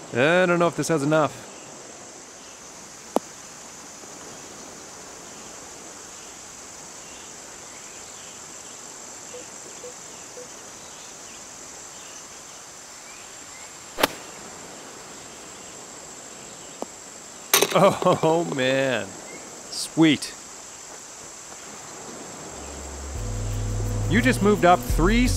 I don't know if this has enough. Oh man, sweet. You just moved up 3